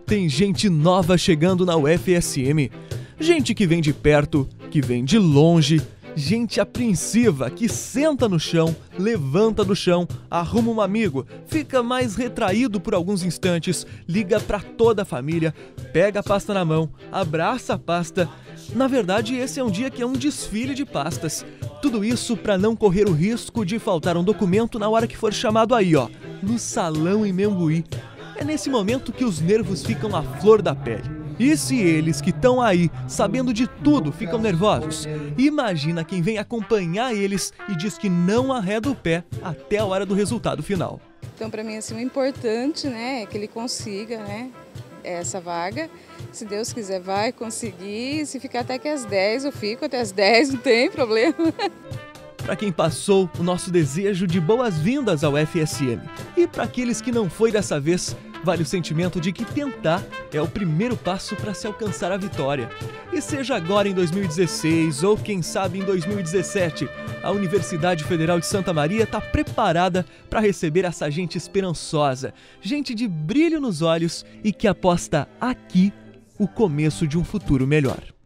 Tem gente nova chegando na UFSM. Gente que vem de perto, que vem de longe. Gente apreensiva que senta no chão, levanta do chão, arruma um amigo, fica mais retraído por alguns instantes, liga pra toda a família, pega a pasta na mão, abraça a pasta. Na verdade, esse é um dia que é um desfile de pastas. Tudo isso para não correr o risco de faltar um documento na hora que for chamado aí, ó, no salão em Membuí. É nesse momento que os nervos ficam à flor da pele. E se eles que estão aí, sabendo de tudo, ficam nervosos, imagina quem vem acompanhar eles e diz que não arreda o pé até a hora do resultado final. Então, para mim, assim, o importante, né, é que ele consiga, né, essa vaga. Se Deus quiser, vai conseguir. Se ficar até que às 10, eu fico até às 10, não tem problema. Para quem passou, o nosso desejo de boas-vindas ao FSM. E para aqueles que não foi dessa vez, vale o sentimento de que tentar é o primeiro passo para se alcançar a vitória. E seja agora em 2016 ou quem sabe em 2017, a Universidade Federal de Santa Maria está preparada para receber essa gente esperançosa, gente de brilho nos olhos e que aposta aqui o começo de um futuro melhor.